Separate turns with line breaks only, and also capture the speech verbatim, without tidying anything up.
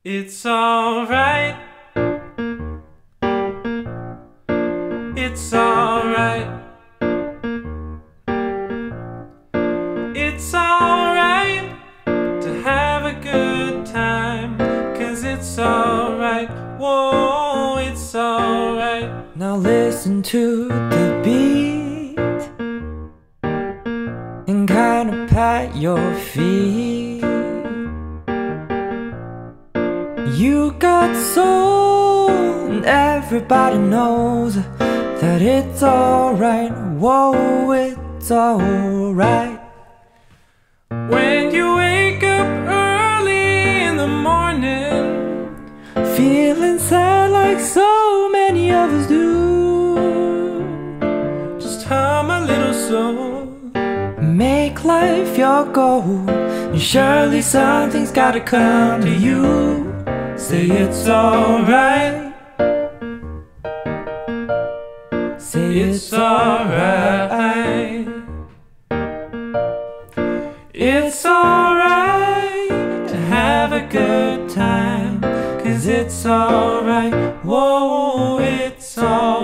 It's alright. It's alright. It's alright to have a good time, 'cause it's alright. Whoa, it's alright.
Now listen to the beat and kinda pat your feet. You got soul, and everybody knows that it's alright. Whoa, it's alright.
When you wake up early in the morning,
feeling sad like so many of us do,
just hum a little soul.
make life your goal, and surely something's gotta come to you.
Say it's alright.
Say
It's alright. It's alright to have a good time, 'cause it's alright. Whoa, it's alright.